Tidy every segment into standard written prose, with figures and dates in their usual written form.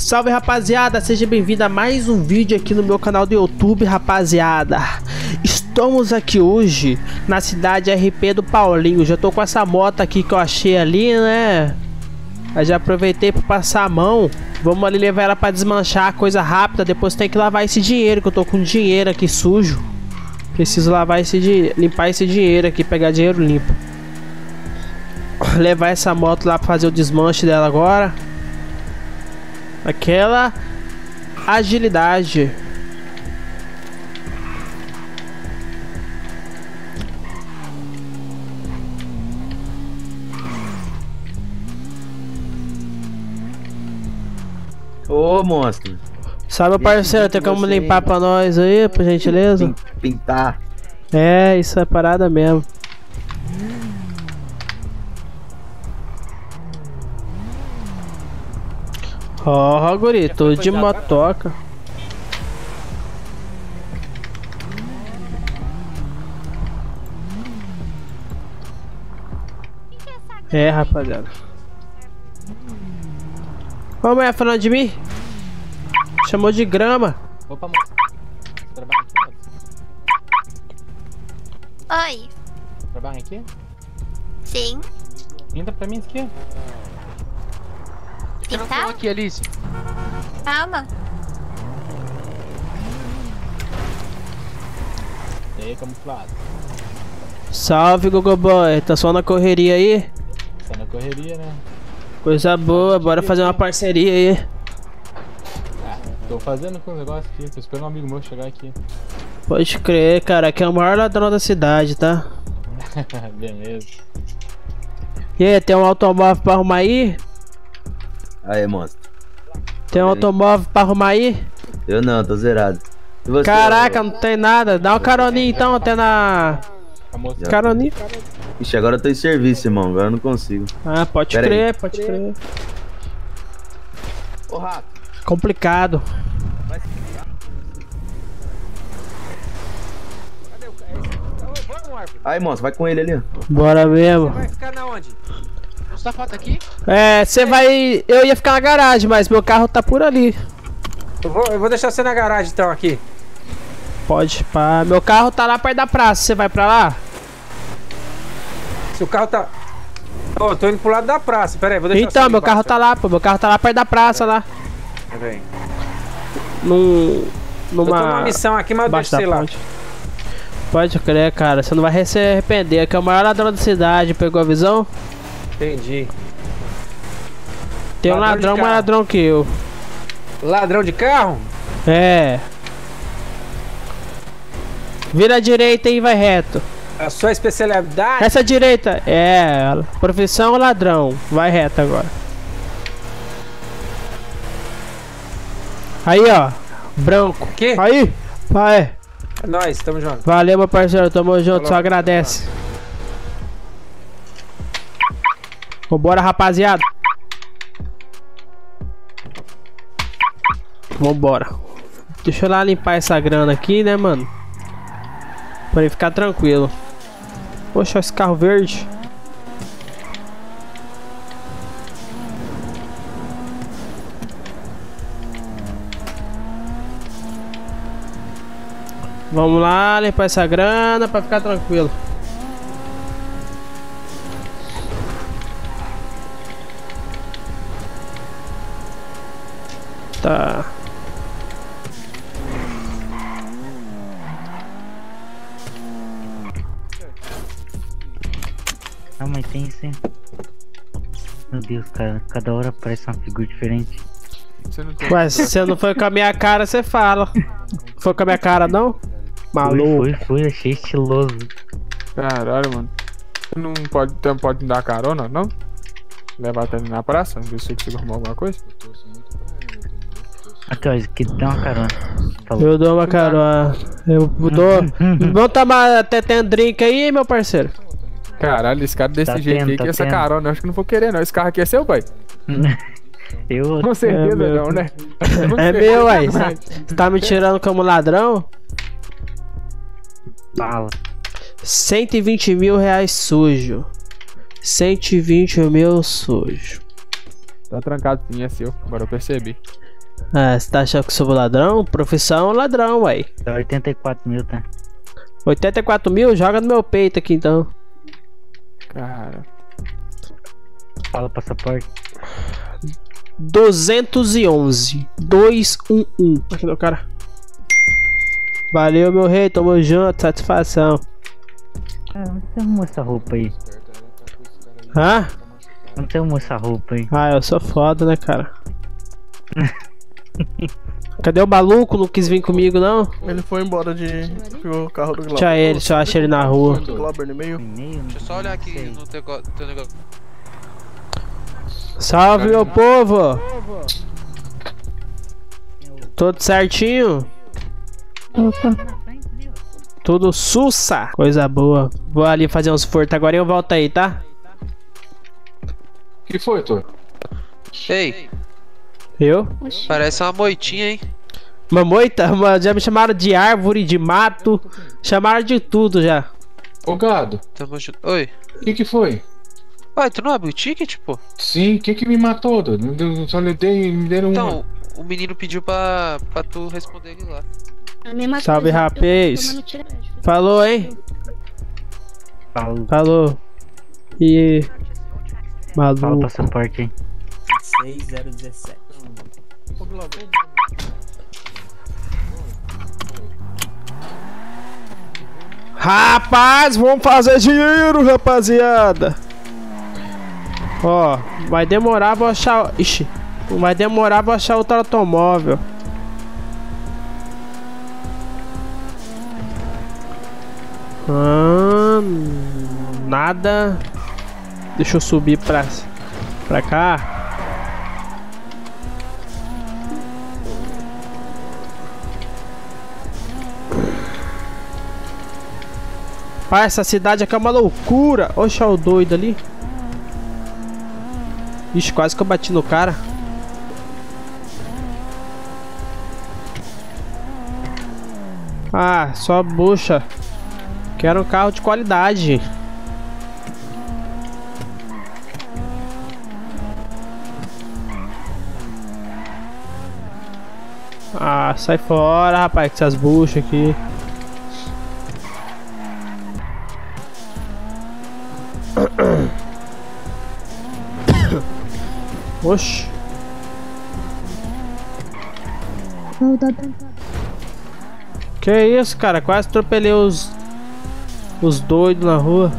Salve rapaziada, seja bem-vindo a mais um vídeo aqui no meu canal do YouTube, rapaziada. Estamos aqui hoje na cidade RP do Paulinho. Já tô com essa moto aqui que eu achei ali, né? Eu já aproveitei para passar a mão. Vamos ali levar ela para desmanchar, coisa rápida. Depois tem que lavar esse dinheiro, que eu tô com dinheiro aqui sujo. Preciso lavar esse dinheiro, limpar esse dinheiro aqui, pegar dinheiro limpo. Levar essa moto lá para fazer o desmanche dela agora. Aquela agilidade. Ô, monstro. Sabe, parceiro, tem como limpar pra nós aí, por gentileza? Pintar. É, isso é parada mesmo. Ó, guri, tô de motoca. É, rapaziada. Ô, mulher falando de mim? Chamou de grama. Opa, moço. Você trabalha aqui, moço? Oi. Trabalha aqui? Sim. Pinta pra mim isso aqui. Pintar? Aqui, Alice. Calma. E aí, camuflado? Salve, Google Boy. Tá só na correria aí? Tá na correria, né? Coisa boa, bora fazer uma parceria aí. Ah, tô fazendo com o negócio aqui. Tô esperando um amigo meu chegar aqui. Pode crer, cara. Aqui é o maior ladrão da cidade, tá? Beleza. E aí, tem um automóvel pra arrumar aí? Aí, monstro. Tem um automóvel pra arrumar aí? Eu não, tô zerado. E você, Caraca, não tem nada. Dá uma caroninha então, até na... A moça... Caroninha. Ixi, agora eu tô em serviço, irmão. Agora eu não consigo. Ah, pode Pera crer, aí. pode crer. Ô, rato. Complicado. Cadê o cara? Vamos, Arthur. Aí, monstro, vai com ele ali. Bora mesmo. Vai ficar na onde? O sapato aqui? É, você vai... Eu ia ficar na garagem, mas meu carro tá por ali. Eu vou deixar você na garagem então aqui. Pode, pá. Meu carro tá lá perto da praça. Você vai pra lá? Se o carro tá... Ô, tô indo pro lado da praça. Pera aí, vou deixar você Então, ali meu carro embaixo. tá lá, pô. Meu carro tá lá perto da praça, lá. Pera aí. Numa... Eu tô numa missão aqui, mas eu Embaixo deixo da sei lá. ponte. Pode crer, cara. Você não vai se arrepender. Que é o maior ladrão da cidade. Pegou a visão? Entendi. Tem um Ladrão de ladrão mais carro. ladrão que eu. Ladrão de carro? É. Vira à direita e vai reto. A sua especialidade? Essa direita é profissão ladrão. Vai reto agora. Aí, ó. Branco. Que? Aí. Vai. É nóis, tamo junto. Valeu, meu parceiro. Tamo junto. Falou. Só agradece. Vambora, rapaziada. Vambora. Deixa eu lá limpar essa grana aqui, né, mano? Pra ele ficar tranquilo. Poxa, esse carro verde. Vamos lá limpar essa grana pra ficar tranquilo. Tá. Ah, mas tem isso aí. Meu Deus, cara, cada hora aparece uma figura diferente. Ué, se você não foi com a minha cara, você fala. Foi com a minha cara, não? Maluco. Foi, achei estiloso. Caralho, mano. Você não pode me dar carona, não? Levar até ali na praça, ver se eu consigo arrumar alguma coisa? Aqui, ó, isso aqui tem uma carona. Falou. Eu dou uma carona. Eu dou. Vamos tomar até tem drink aí, meu parceiro. Caralho, esse cara desse Tá jeito tendo, aí, tá que essa tendo. carona, eu acho que não vou querer não. Esse carro aqui é seu, pai? Eu. Com certeza meu. não, né? É meu, ué. Você tá me tirando como ladrão? Fala. 120 mil reais sujo. 120 mil sujo. Tá trancado sim, é seu. Agora eu percebi. Ah, você tá achando que eu sou ladrão? Profissão ladrão, ué. Tá 84 mil, tá? 84 mil? Joga no meu peito aqui então. Cara. Fala o passaporte. 211 211. Cadê o cara? Valeu, meu rei, tamo junto, satisfação. Ah, onde você arrumou essa roupa aí? Hã? Onde você arrumou essa roupa aí? Ah, eu sou foda, né, cara? Cadê o maluco? Não quis vir comigo, não? Ele foi embora de. Pegou o carro do Glauber. Deixa ele, se eu achar ele na rua. Do Glauber no meio. Deixa eu só olhar aqui no teu negócio. Salve, meu povo! Tudo certinho? Tudo sussa! Coisa boa. Vou ali fazer uns furtos agora e eu volto aí, tá? Que foi, Tô? Ei, Eu? parece uma moitinha, hein? Uma moita? Já me chamaram de árvore, de mato. Chamaram de tudo já. Ô, gado, Tamo junto. Oi. o que foi? Ué, tu não abriu o ticket, pô? Sim, quem que me matou, Tô? Só me deram Então, o menino pediu pra tu responder ele lá. Salve, rapaz. Falou, hein? Falou. E... Fala o Maluco. passaporte aí. 6017. Ô, Glauber. Rapaz, vamos fazer dinheiro, rapaziada. Ó, vai demorar pra achar... Ixi, vai demorar pra achar outro automóvel. Nada. Deixa eu subir pra cá. Ah, essa cidade aqui é uma loucura. Oxe, olha o doido ali. Ixi, quase que eu bati no cara. Ah, só bucha. Quero um carro de qualidade. Ah, sai fora, rapaz, com essas buchas aqui. Oxi. Que isso, cara? Quase atropelei os doidos na rua.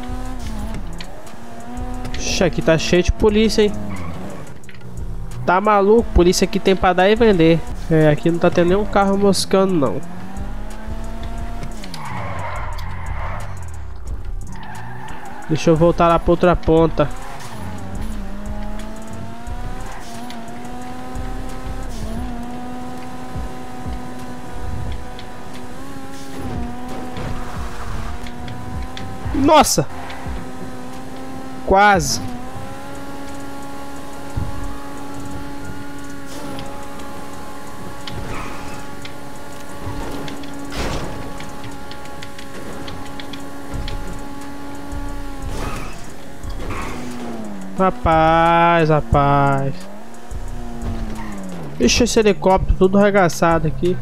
Ixi, aqui tá cheio de polícia, hein? Tá maluco? Polícia aqui tem pra dar e vender. É, aqui não tá tendo nenhum carro moscando, não. Deixa eu voltar lá pra outra ponta. Nossa! Quase. Rapaz. Deixa esse helicóptero todo arregaçado aqui.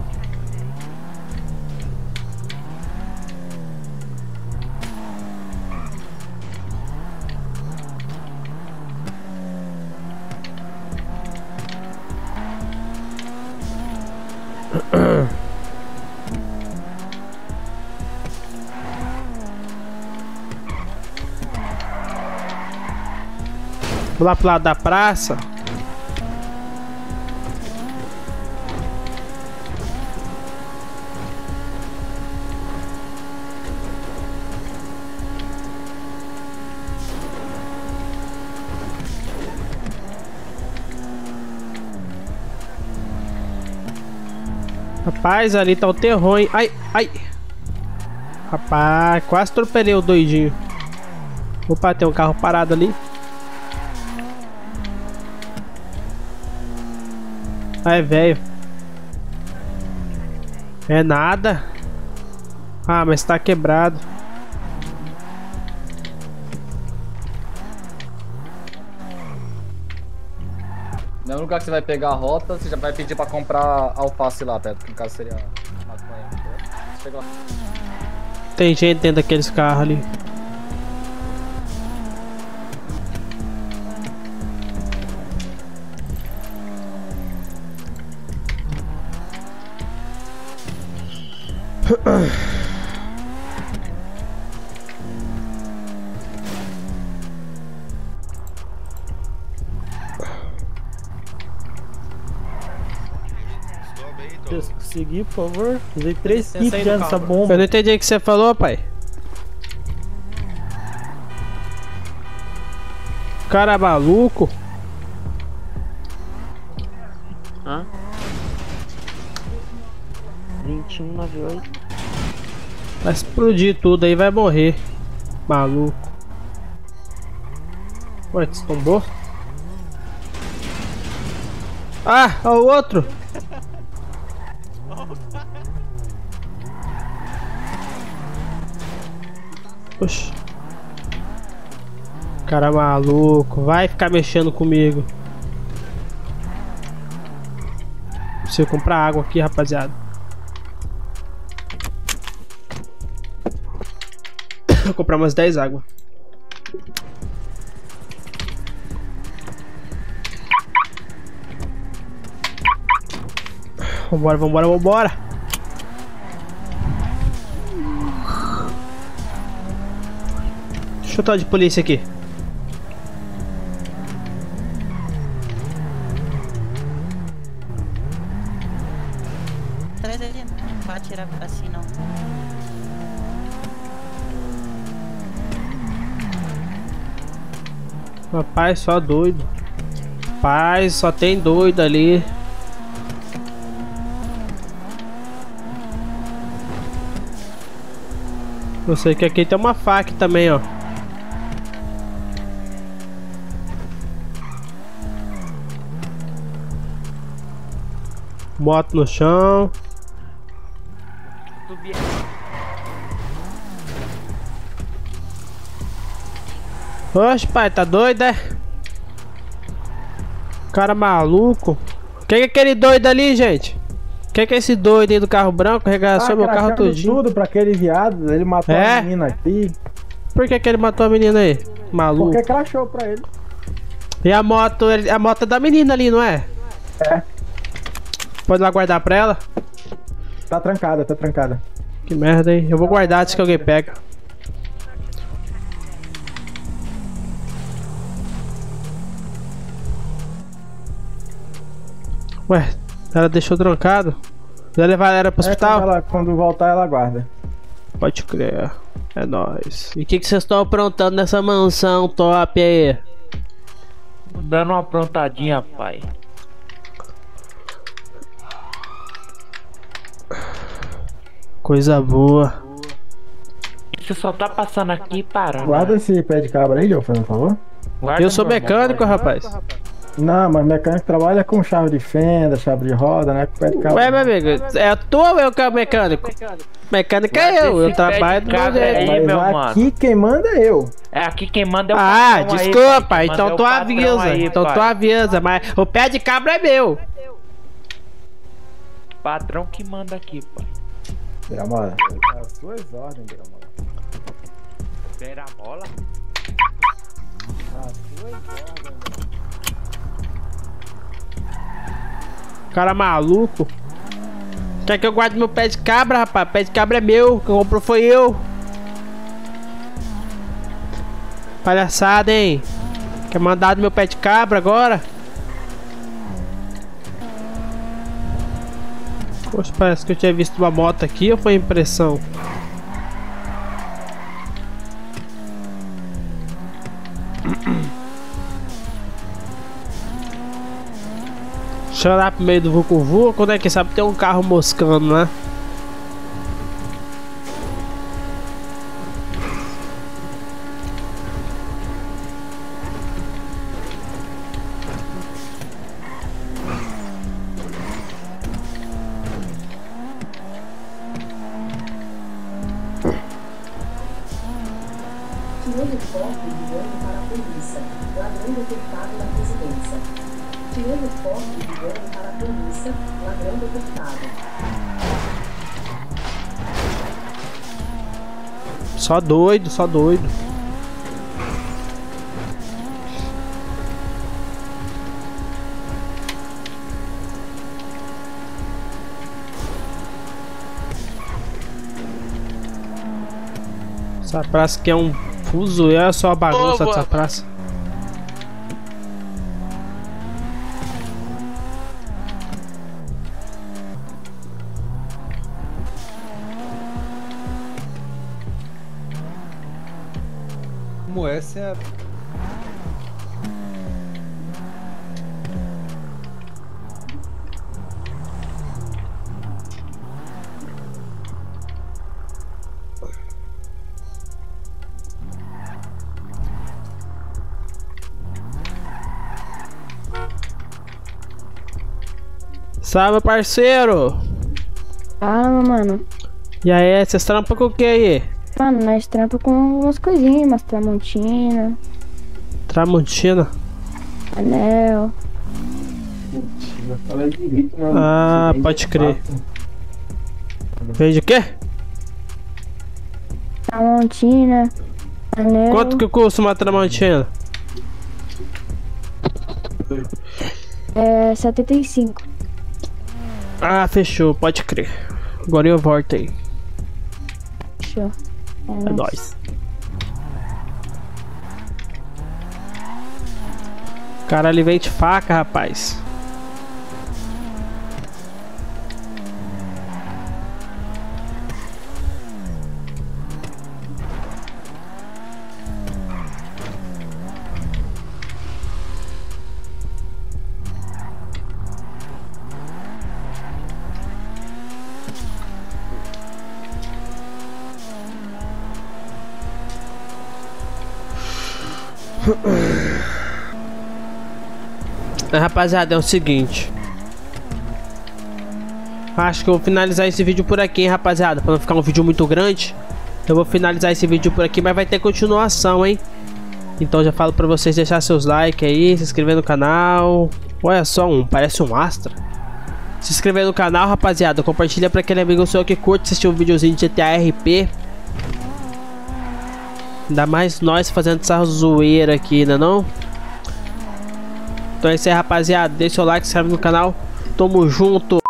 Vou lá pro lado da praça. Rapaz, ali tá o terror, hein? Ai, ai. Rapaz, quase atropelei o doidinho. Opa, tem um carro parado ali. Ah, é velho. É nada. Ah, mas tá quebrado. No lugar que você vai pegar a rota, você já vai pedir pra comprar alface lá perto, que no caso seria maconha. Você pega lá. Tem gente dentro daqueles carros ali. Se conseguir, por favor. Usei 3 kits já nessa bomba. Eu não entendi o que você falou, pai. Cara maluco. Hã? 2198. Vai explodir tudo aí, vai morrer. Maluco. Ué, tombou? Ah, ó o outro. Oxi. Cara maluco, vai ficar mexendo comigo. Preciso comprar água aqui, rapaziada. Vou comprar umas 10 águas. Vambora, vambora, vambora. Deixa eu estar de polícia aqui. Traz ele, não vai atirar assim não. Rapaz, só doido. Rapaz, só tem doido ali. Eu sei que aqui tem uma faca também, ó. Moto no chão. Oxe, pai, tá doido, é? Cara maluco. Quem é aquele doido ali, gente? Quem é esse doido aí do carro branco? Arregaçou meu carro todinho. Tudo pra aquele viado, ele matou a menina aqui. Por que ele matou a menina aí? Maluco. Porque crashou pra ele. E a moto é da menina ali, não é? É. Pode lá guardar pra ela? Tá trancada, tá trancada. Que merda, hein? Eu vou guardar antes que alguém pega. Ué, ela deixou trancado? Vai levar ela pro hospital? Quando voltar, ela guarda. Pode crer. É nóis. E o que vocês estão aprontando nessa mansão top aí? Dando uma aprontadinha, pai. Coisa boa. Você só tá passando aqui e parando. Guarda esse pé de cabra aí, João, por favor. Eu sou mecânico, rapaz. Não, mas mecânico trabalha com chave de fenda, chave de roda, né? Pé de cabra. Ué, meu amigo, é tu ou eu que é o mecânico? Mecânico é eu trabalho do meu jeito. Aí, meu mano. Aqui quem manda é eu. É, aqui quem manda é o Ah, patrão desculpa, aí, então tu avisa. aí, Então tu pai. avisa, mas o pé de cabra é meu. Patrão que manda aqui, pai. Beramola. As suas ordens, Beramola. Beramola? As suas ordens. Cara maluco. Quer que eu guarde meu pé de cabra, rapaz? Pé de cabra é meu. Quem comprou foi eu. Palhaçada, hein? Quer mandar do meu pé de cabra agora? Poxa, parece que eu tinha visto uma moto aqui ou foi impressão? Deixa eu olhar pro meio do vucu-vucu, quando é que sabe tem um carro moscando, né? Que helicóptero ligando para a polícia. Ladrão detectado na residência. Só doido, só doido. Essa praça aqui é um fuso, é só a bagunça dessa praça. Como essa é a... Salve, parceiro! Fala, mano. E aí, vocês trampam com o que aí? Mano, nós trampamos com umas coisinhas, umas tramontina. Tramontina? Anel. Ah, pode crer. Vende o quê? Tramontina. Anel. Quanto que custa uma tramontina? É 75. Ah, fechou, pode crer. Agora eu volto aí. Fechou. É nóis. Caralho, ele vem de faca, rapaz. Rapaziada, é o seguinte. Acho que eu vou finalizar esse vídeo por aqui, hein, rapaziada. Pra não ficar um vídeo muito grande, eu vou finalizar esse vídeo por aqui, mas vai ter continuação, hein. Então já falo pra vocês deixar seus likes aí, se inscrever no canal. Olha só, parece um Astra. Se inscrever no canal, rapaziada. Compartilha pra aquele amigo seu que curte assistir um videozinho de GTA RP. Ainda mais nós fazendo essa zoeira aqui, né não? Então é isso aí, rapaziada. Deixa o like, se inscreve no canal. Tamo junto.